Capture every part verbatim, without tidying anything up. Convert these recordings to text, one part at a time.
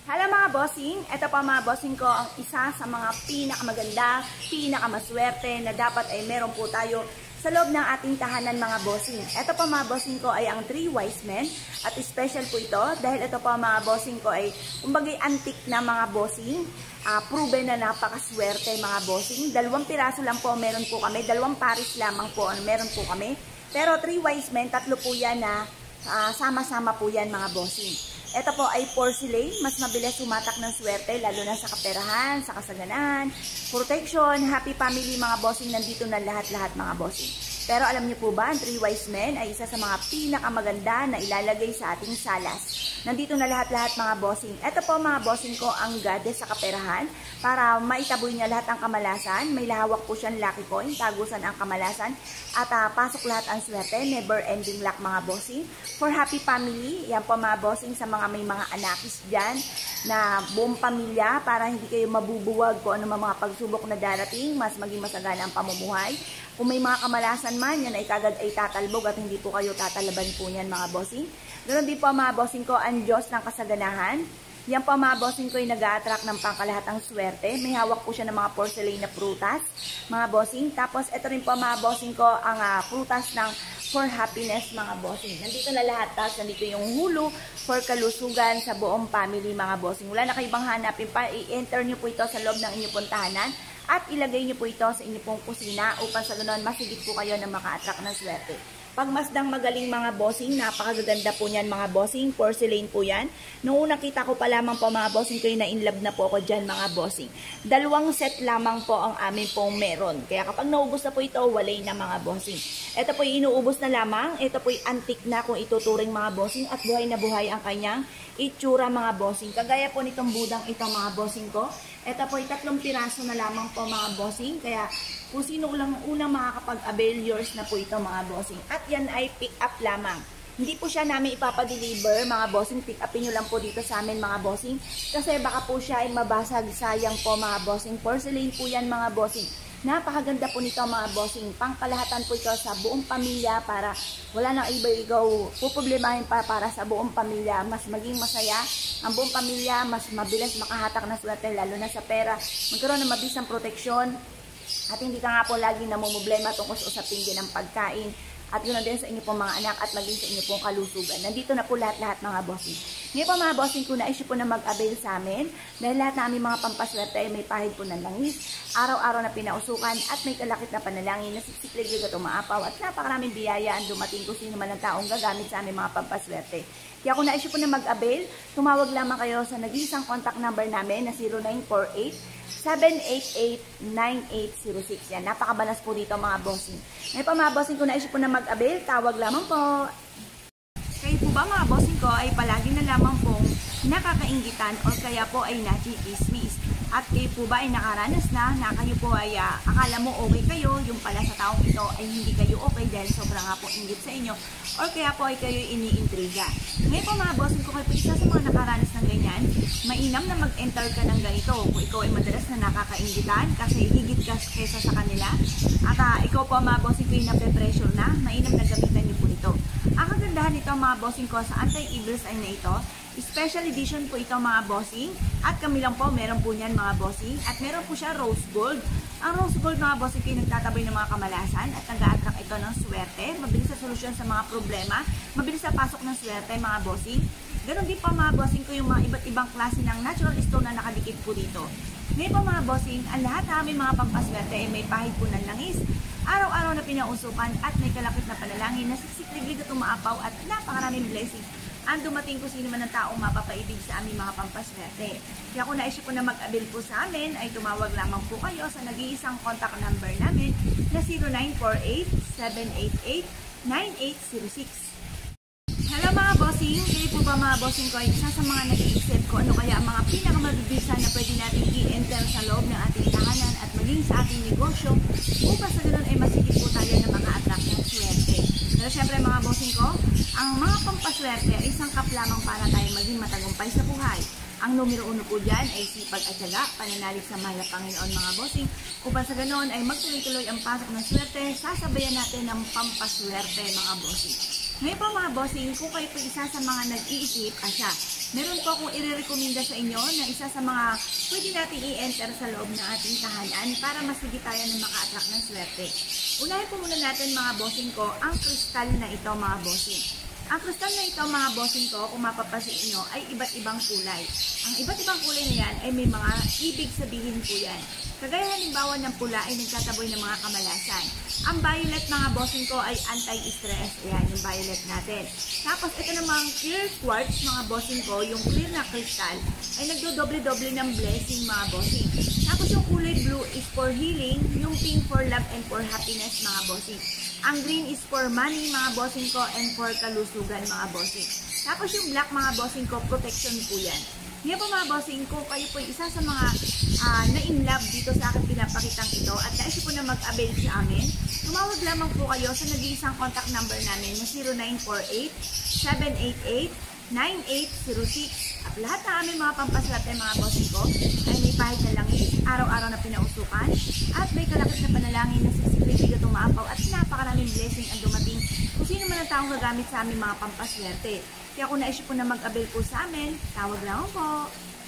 Hello mga bossing, ito pa mga bossing ko ang isa sa mga pinakamaganda, pinakamaswerte na dapat ay meron po tayo sa loob ng ating tahanan mga bossing. Ito pa mga bossing ko ay ang three wise men at special po ito dahil ito pa mga bossing ko ay kumbagay antique na mga bossing, uh, proven na napakaswerte mga bossing. Dalawang piraso lang po meron po kami, dalawang paris lamang po meron po kami. Pero three wise men, tatlo po yan na uh, sama-sama po yan mga bossing. Ito po ay porcelain, mas mabilis sumatak ng swerte lalo na sa kaperahan, sa kasaganan, protection, happy family mga bossing, nandito na lahat-lahat mga bossing. Pero alam niyo po ba, ang three wise men ay isa sa mga pinakamaganda na ilalagay sa ating salas. Nandito na lahat-lahat mga bossing. Ito po mga bossing ko ang goddess sa kaperahan para maitaboy niya lahat ang kamalasan. May lahawak po siyang lucky coin, tagusan ang kamalasan at uh, pasok lahat ang swerte, never ending luck mga bossing. For happy family, yan po mga bossing sa mga may mga anakis dyan na buong pamilya para hindi kayo mabubuwag kung ano mga pagsubok na darating, mas maging masagana ang pamumuhay. Kung may mga kamalasan man, yan ay kagad ay tatalbog at hindi po kayo tatalaban po niyan mga bossing. Ganoon din po mga bossing ko, ang Diyos ng kasaganahan. Yan po mga bossing ko ay nag-a-attract ng pangkalahatang swerte. May hawak po siya ng mga porcelain na prutas, mga bossing. Tapos ito rin po mga bossing ko ang uh, prutas ng for happiness mga bossing. Nandito na lahat. Tapos nandito yung hulu for kalusugan sa buong family mga bossing. Wala na kayo bang hanapin pa. I-enter nyo po ito sa loob ng inyong puntahanan. At ilagay nyo po ito sa inyong pong kusina upang sa ganoon masigit po kayo na maka-attract ng swerte. Pagmasdang magaling mga bossing, napakaganda po niyan mga bossing, porcelain po yan. Noong unang kita ko pa lamang po mga bossing, kayo na in love na po ako dyan mga bossing. Dalawang set lamang po ang amin pong meron. Kaya kapag naubos na po ito, walay na mga bossing. Ito po inuubos na lamang, ito po antique na kung ituturing mga bossing at buhay na buhay ang kanyang itsura mga bossing. Kagaya po nitong budang ito mga bossing ko. Ito po ay tatlong piraso na lamang po mga bossing. Kaya kung sino ulang unang makakapag-avail, yours na po ito mga bossing. At yan ay pick up lamang. Hindi po siya namin ipapadeliver mga bossing. Pick upin nyo lang po dito sa amin mga bossing. Kasi baka po siya ay mabasag, sayang po mga bossing. Porcelain po yan mga bossing. Napakaganda po nito mga bossing. Pangkalahatan po ito sa buong pamilya para wala nang iba ikaw puproblemahin pa para sa buong pamilya. Mas maging masaya ang buong pamilya, mas mabilis makahatak na swerte lalo na sa pera. Magkaroon ng mabisang proteksyon. At hindi ka nga po lagi namumblema tungkol sa usapin din ng pagkain. At yun din sa inyo pong mga anak at maging sa inyo pong kalusugan. Nandito na po lahat-lahat mga bossing. Ngayon po mga bossing ko na issue po na mag-avail sa amin. Dahil lahat na aming mga pampaswerte ay may pahid po ng langis. Araw-araw na pinausukan at may kalakit na panalangin na siksik-liglig at umaapaw. At napakaraming biyaya ang dumating kung sino man ang taong gagamit sa aming mga pampaswerte. Kaya kung na-issue po na mag-avail, tumawag lamang kayo sa nag-iisang contact number namin na zero nine four eight, seven eight eight, nine eight zero six. Yan, napakabalas po dito mga bossing. Ngayon pa mga bossing, kung na-issue po na mag-avail, tawag lamang po. Kayo po ba mga bossing ko ay palagi na lamang pong nakakainggitan o kaya po ay nachikismis? At kayo po ba ay nakaranas na na kayo po ay uh, akala mo okay kayo, yung pala sa taong ito ay hindi kayo okay dahil sobrang nga po inggit sa inyo or kaya po ay kayo iniintriga. Ngayon po mga bossing ko, kayo po isa sa mga nakaranas ng ganyan, mainam na mag-enter ka ng ganito kung ikaw ay madalas na nakakainggitan kasi higit ka kesa sa kanila at uh, ikaw po mga bossing ko yung nape-pressure na, mainam na gamitan niyo po ito. Ang kagandahan nito mga bossing ko sa anti-evil sign na ito, special edition po ito mga bossing at kami lang po meron po niyan mga bossing at meron po siya rose gold. Ang rose gold mga bossing ko yung nagtatabay ng mga kamalasan at nag-a-attract ito ng swerte, mabilis sa solusyon sa mga problema, mabilis sa pasok ng swerte mga bossing. Ganon din po mga bossing ko yung mga iba't ibang klase ng natural stone na nakadikit po dito. Ngayon po mga bossing, ang lahat na aming mga pampaswerte ay may pahid po ng langis, araw-araw na pinausukan at may kalakit na panalangin na siksik-liglig at umaapaw at napakaraming blessing ang dumating kung sino man ang taong mapapaibig sa aming mga pampaswerte. Kaya kung na-issue po na mag-avail po sa amin, ay tumawag lamang po kayo sa nag-iisang contact number namin na zero nine four eight, seven eight eight, nine eight zero six. Hello mga bossing! Kayo po ba mga bossing ko ay isa sa mga nag-iisip ko ano kaya ang mga pinakamabibisa na pwede natin i-enter sa loob ng ating tahanan at maging sa ating negosyo upang sa ganoon ay masigit po tayo ng mga attract ng swerte. Pero syempre mga bossing ko, ang mga pampaswerte ay isang kap lamang para tayo maging matagumpay sa buhay. Ang numero uno po dyan ay sipag at tiyaga, pananalig sa mahal na Panginoon mga bossing. Upang sa ganoon ay magtuloy-tuloy ang pasok ng swerte, sasabayan natin ng pampaswerte mga bossing. Ngayon po mga bossing, kung kayo po isa sa mga nag-iisip, asya, meron po akong i-recommenda sa inyo na isa sa mga pwede natin i-enter sa loob ng ating tahanan para masigit tayo na maka-attract ng swerte. Unahin po muna natin mga bossing ko, ang kristal na ito mga bossing. Ang kristal na ito mga bossing ko, kung mapapansin nyo, ay iba't ibang kulay. Ang iba't ibang kulay na yan ay may mga ibig sabihin po yan. Kagaya halimbawa ng pula ay nagtataboy ng mga kamalasan. Ang violet mga bossing ko ay anti-stress. Ayan, yung violet natin. Tapos ito namang clear quartz mga bossing ko, yung clear na crystal, ay nagdodoble-doble ng blessing mga bossing. Tapos yung kulay blue is for healing, yung pink for love and for happiness mga bossing. Ang green is for money mga bossing ko and for kalusugan mga bossing. Tapos yung black mga bossing ko, protection po yan. Ngayon po mga bossing, kung kayo po isa sa mga uh, na-in-love dito sa akin pinapakitang ito at naisip po na mag-avail sa amin, tumawag lamang po kayo sa nag-iisang contact number namin na zero nine four eight, seven eight eight, nine eight zero six. At lahat ng aming mga pampaswerte mga bossing ko ay may pahit na langis, araw-araw na pinausukan, at may kalakit na panalangin na sisiklitig at umaapaw at napakaraming blessing ang dumating kung sino man ang taong gagamit sa aming mga pampaswerte. Kaya kung naisip po na mag-avail po sa amin, tawag lang po.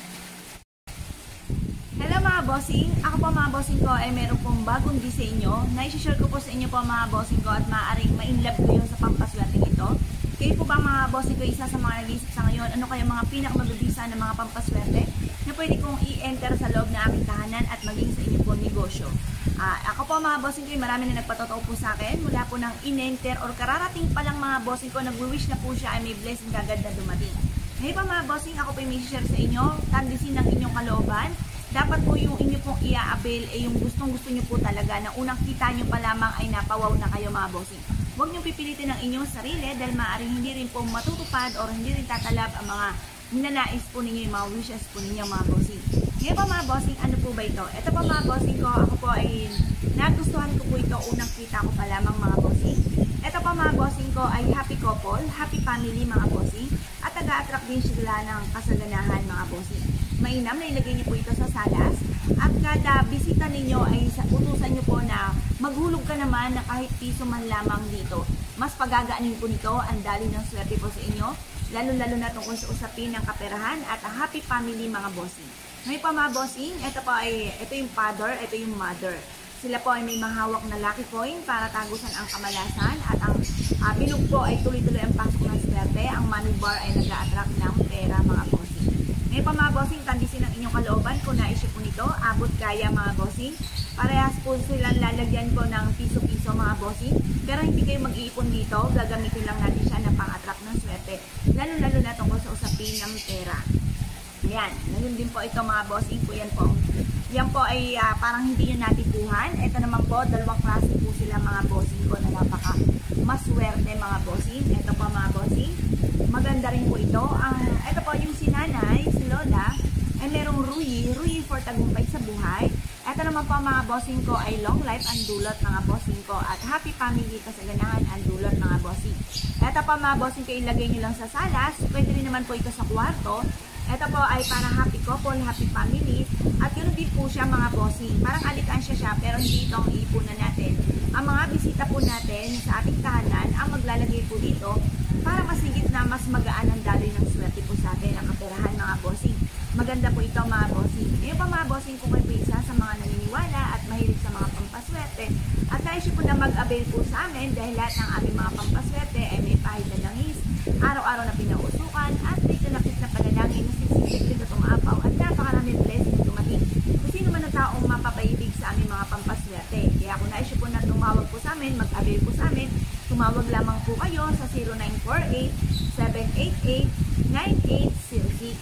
Hello mga bossing! Ako po mga bossing ko ay meron pong bagong disenyo na isi-share ko po sa inyo po mga bossing ko at maaaring ma-inlove ko yun sa pampaswerteng ito. Kayo po ba mga bossing ko isa sa mga nag-iisip sa ngayon, ano kaya mga pinakamabibisa na mga pampaswerte na pwede kong i-enter sa loob na aming tahanan at maging sa inyo po negosyo. Uh, ako po mga bossing ko, marami na nagpatotoo po sa akin mula po ng in-enter or kararating pa lang mga bossing ko, nag-wish na po siya ay may blessing kagad na dumating. Ngayon pa mga bossing, ako po may share sa inyo, tandisin ng inyong kalooban. Dapat po yung inyo pong i-avail ay yung gustong gusto nyo po talaga na unang kita nyo pa lamang ay napawaw na kayo mga bossing. Huwag nyo pipilitin ang inyong sarili dahil maaaring hindi rin po matutupad or hindi rin tatalab ang mga ninanais po ninyo, yung mga wishes po ninyo mga bossing. Ngayon pa mga bossing, ano po ba ito? Ito pa mga bossing ko, ako po ay nagustuhan ko po ito, unang kita ko pa lamang mga bossing. Ito pa mga bossing ko ay happy couple, happy family mga bossing, at taga-attract din sila ng kasaganahan mga bossing. Mainam na ilagay niyo po ito sa salas, at kada bisita ninyo ay utusan niyo po na maghulog ka naman na kahit piso man lamang dito. Mas pagagaanin po nito ang dali ng swerte po sa inyo, lalo-lalo na tungkol sa usapin ng kaperahan at a happy family mga bossing. Ngayon pa mga bossing, ito po ay, ito yung father, ito yung mother. Sila po ay may mahawak na lucky coin para tagusan ang kamalasan at ang uh, bilog po ay tuloy-tuloy ang pasok ng swerte. Ang money bar ay nag-a-attract ng pera mga bossing. Ngayon pa mga bossing, tandisin ang inyong kalooban kung naisip po nito, abot kaya mga bossing. Parehas po silang lalagyan ko ng piso-piso mga bossing. Pero hindi kayo mag-iipon dito, gagamitin lang natin siya na pang-attract ng swerte. Lalo-lalo na tungkol sa usapin ng pera. Ayan, ngayon din po ito mga bossing po, yan po. Yan po ay uh, parang hindi nyo natipuhan. Ito naman po, dalawang klase po sila mga bossing ko na napaka maswerte mga bossing. Ito po mga bossing, maganda rin po ito. Ang, ito po yung si nanay, si Lola, ay merong ruyi, ruyi for tagumpay sa buhay. Ito naman po mga bossing ko ay long life ang dulot mga bossing ko at happy family kasaganahan ang dulot mga bossing. Ito po mga bossing ko, ilagay nyo lang sa salas. Pwede rin naman po ito sa kwarto. Ito po ay para happy couple, happy family. At yun din po siya mga bossing. Parang alikansya siya pero hindi ito ang iipunan natin. Ang mga bisita po natin sa ating tahanan ang maglalagay po dito para masigit na mas magaan ang daloy ng swerte po sa atin ang kaperahan mga bossing. Maganda po ito mga bossing. Ngayon pa mga bossing, kung kayo po isa sa mga naniniwala at mahilig sa mga pampaswerte at naisip po na mag-avail po sa amin dahil lahat ng aming mga pampaswerte ay may pahit na langis, araw-araw na pinausukan at may kalapit na panalangin na sisiklik at umapaw at napakaraming blessing na tumating. Kung sino man ang taong mapapaibig sa aming mga pampaswerte. Kaya kung naisip po na tumawag po sa amin, mag-avail po sa amin, tumawag lamang po kayo sa zero nine four eight, seven eight eight, nine eight zero six.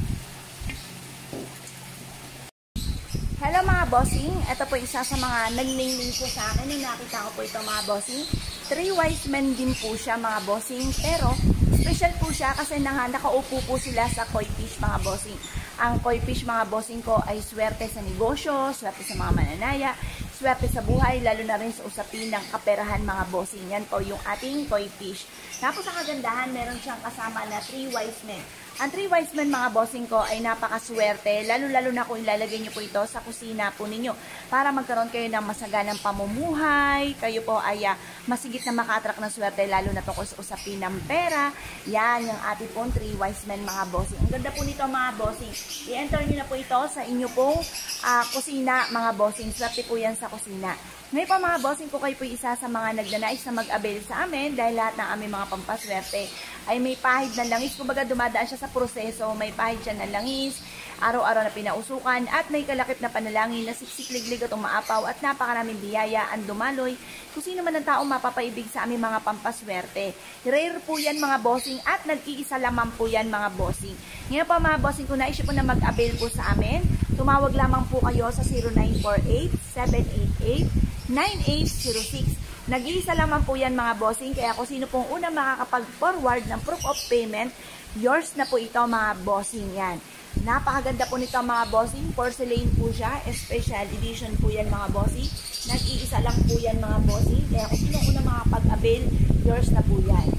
Hello mga bossing, ito po isa sa mga naglingling po sa akin yung nakita ko po ito mga bossing. Three wise men din po siya mga bossing, pero special po siya kasi nakaupo po sila sa koi fish mga bossing. Ang koi fish mga bossing ko ay swerte sa negosyo, swerte sa mga mananaya, swerte sa buhay, lalo na rin sa usapin ng kaperahan mga bossing. Yan po yung ating koi fish. Tapos sa kagandahan, meron siyang kasama na three wise men. Ang three wise men mga bossing ko ay napakaswerte, lalo-lalo na kung ilalagay nyo po ito sa kusina po ninyo para magkaroon kayo ng masaganang pamumuhay, kayo po ay uh, masigit na maka-attract ng swerte, lalo na tungkol sa usapin ng pera. Yan yung ating pong three wise men mga bossing. Ang ganda po nito mga bossing. I-enter nyo na po ito sa inyo pong uh, kusina mga bossing. Swerte po yan sa kusina. Ngayon po mga bossing ko, kayo po isa sa mga nagdanais na mag-avail sa amin dahil lahat ng aming mga pampaswerte ay may pahid na langis. Kumbaga dumadaan siya sa proseso, may pahid siya na langis, araw-araw na pinausukan at may kalakip na panalangin na siksikliglig at umaapaw at napakaraming biyaya ang dumaloy kung sino man ang taong mapapaibig sa aming mga pampaswerte. Rare po yan mga bossing at nag-iisa lamang po yan mga bossing. Ngayon po mga bossing, kung naisip po na mag-avail po sa amin, tumawag lamang po kayo sa zero nine four eight, seven eight eight, nine eight zero six. Nag-iisa lamang po yan mga bossing, kaya kung sino pong unang makakapag-forward ng proof of payment, yours na po ito mga bossing yan. Napakaganda po nito mga bossing, porcelain po siya, special edition po yan mga bossing. Nag-iisa lang po yan mga bossing, kaya kung sino unang makakapag-avail, yours na po yan.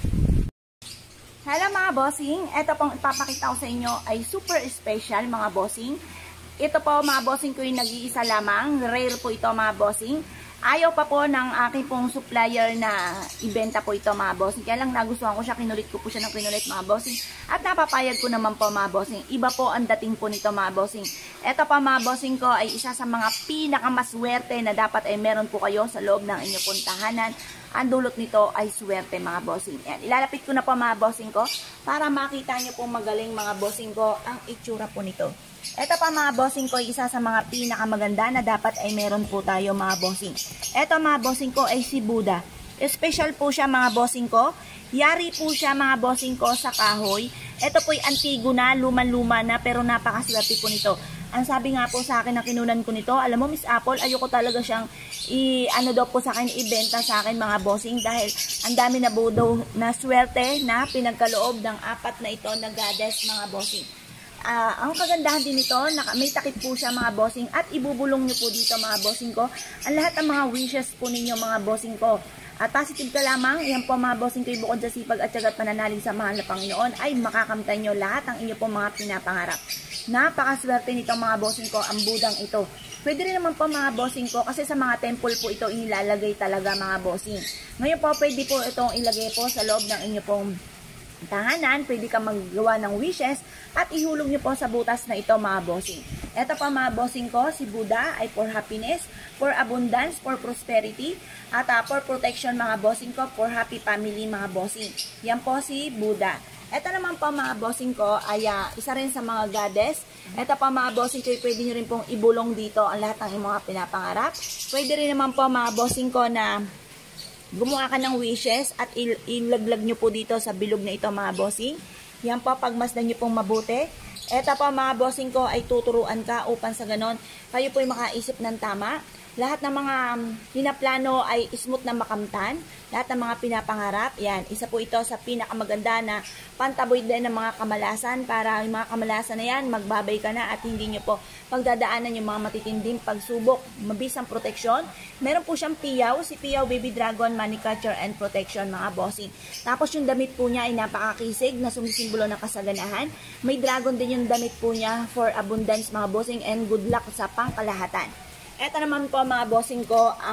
Hello mga bossing, ito pong ipapakita ko sa inyo ay super special mga bossing. Ito po mga bossing ko yung nag-iisa lamang, rare po ito mga bossing. Ayaw pa po ng aking pong supplier na ibenta po ito mga bossing. Kaya lang nagustuhan ko siya, kinulit ko po siya ng kinulit mga bossing. At napapayag ko naman po mga bossing. Iba po ang dating po nito mga bossing. Ito pa mga bossing ko ay isa sa mga pinakamaswerte na dapat ay meron po kayo sa loob ng inyong pong tahanan. Ang dulot nito ay swerte mga bossing. Yan. Ilalapit ko na po mga bossing ko para makita nyo po magaling mga bossing ko ang itsura po nito. Ito pa mga bossing ko ay isa sa mga pinakamaganda na dapat ay meron po tayo mga bossing. Ito mga bossing ko ay si Buddha. Special po siya mga bossing ko. Yari po siya mga bossing ko sa kahoy. Ito po ay antigo na, luman-luma na, pero napakaswerte po nito. Ang sabi nga po sa akin na kinunan ko nito, alam mo Miss Apple, ayoko talaga siyang i ano daw po sa akin, ibenta sa akin mga bossing dahil ang dami na po daw na swerte na pinagkaloob ng apat na ito na goddess mga bossing. Uh, ang kagandahan din nito, may takip po siya mga bossing at ibubulong nyo po dito mga bossing ko ang lahat ng mga wishes po ninyo mga bossing ko. At positive ka lamang, yan po mga bossing ko, bukod sa sipag at syaga at pananalig sa mahal na Panginoon ay makakamtan nyo lahat ang inyo po mga pinapangarap. Napakaswerte nito mga bossing ko ang budang ito. Pwede rin naman po mga bossing ko kasi sa mga temple po ito inilalagay talaga mga bossing. Ngayon po pwede po itong ilagay po sa loob ng inyo pong tahanan, pwede ka maggawa ng wishes at ihulog nyo po sa butas na ito mga bossing. Ito pa mga bossing ko, si Buddha ay for happiness, for abundance, for prosperity, at uh, for protection mga bossing ko, for happy family mga bossing. Yan po si Buddha. Ito naman po mga bossing ko ay uh, isa rin sa mga goddess. Ito pa mga bossing ko, pwede nyo rin pong ibulong dito ang lahat ng mga pinapangarap. Pwede rin naman po mga bossing ko na gumawa ka ng wishes at il ilaglag nyo po dito sa bilog na ito mga bossing. Yan po, pagmasdan nyo pong mabuti. Ito po mga bossing ko ay tuturuan ka upang sa ganon kayo po ay makaisip ng tama. Lahat ng mga pinaplano ay smooth na makamtan. Lahat ng mga pinapangarap, yan, isa po ito sa pinakamaganda na pantaboy din ng mga kamalasan para yung mga kamalasan na yan, magbabay ka na at hindi nyo po pagdadaanan yung mga matitinding pagsubok, mabisang proteksyon. Meron po siyang piyaw, si Piyaw Baby Dragon, Money Catcher and Protection mga bossing. Tapos yung damit po niya ay napakakisig na sumisimbolo ng kasaganahan. May dragon din yung damit po niya for abundance mga bossing and good luck sa pangkalahatan. Ito naman po mga bossing ko, ang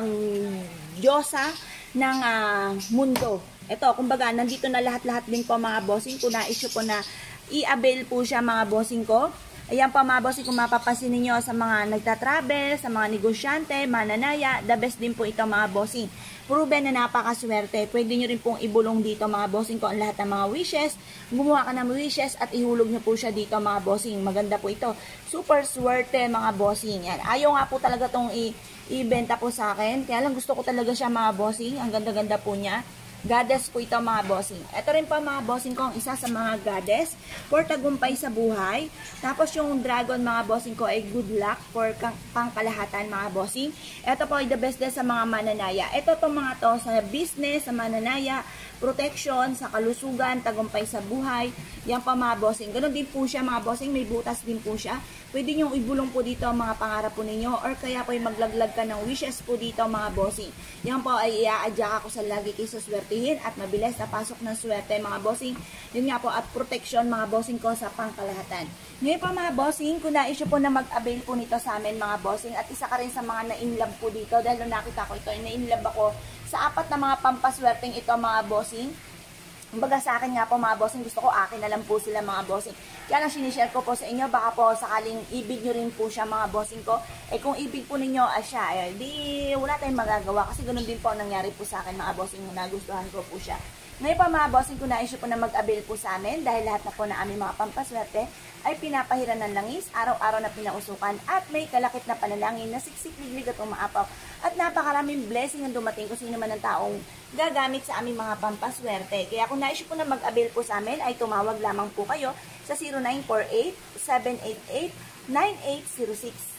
Diyosa ng uh, mundo. Ito, kumbaga, nandito na lahat-lahat din po mga bossing. Kung na-issue po na i-avail po siya mga bossing ko. Ayan po mga bossing, kung mapapansin ninyo sa mga nagtatravel, sa mga negosyante, mananaya, the best din po ito mga bossing. Proven na napakaswerte. Pwede nyo rin pong ibulong dito mga bossing ko ang lahat ng mga wishes. Gumawa ka ng wishes at ihulog nyo po siya dito mga bossing. Maganda po ito. Super swerte mga bossing. Yan. Ayaw nga po talaga itong i-ibenta po sa akin. Kaya lang gusto ko talaga siya mga bossing. Ang ganda-ganda po niya. Goddess po ito mga bossing. Ito rin pa mga bossing ko ang isa sa mga goddess for tagumpay sa buhay. Tapos yung dragon mga bossing ko ay good luck for pangkalahatan mga bossing. Ito po ay the best din sa mga mananaya. Ito itong mga to sa business, sa mananaya, protection, sa kalusugan, tagumpay sa buhay. Yan pa mga bossing. Ganon din po siya mga bossing, may butas din po siya. Pwede nyo ibulong po dito ang mga pangarap po ninyo or kaya po ay maglaglag ka ng wishes po dito mga bossing. Yan po ay i-a-adjust ako sa lagi kayo suswertihin at mabilis na pasok ng swerte mga bossing. Yun nga po at protection mga bossing ko sa pangkalahatan. Ngayon po mga bossing, kung nais nyo po na mag-avail po nito sa amin mga bossing at isa ka rin sa mga na-inlove po dito dahil nung nakita ko ito, na-inlove ako sa apat na mga pampaswerteng ito mga bossing. Kumbaga sa akin nga po mga bossing, gusto ko akin na lang po sila mga bossing. Kaya lang sinishare ko po sa inyo, baka po sakaling ibig nyo rin po siya mga bossing ko. Eh kung ibig po ninyo ah, siya, eh, di wala tayong magagawa kasi ganun din po ang nangyari po sa akin mga bossing na nagustuhan ko po siya. Ngayon pa mga bossing, kung nais nyo po na mag-avail po sa amin dahil lahat na po na aming mga pampaswerte ay pinapahiran ng langis, araw-araw na pinausukan at may kalakip na panalangin na siksik, liglig at umaapaw. At napakaraming blessing ang dumating kung sino man ang taong gagamit sa aming mga pampaswerte. Kaya kung nais nyo po na mag-avail po sa amin ay tumawag lamang po kayo sa zero nine four eight, seven eight eight, nine eight zero six.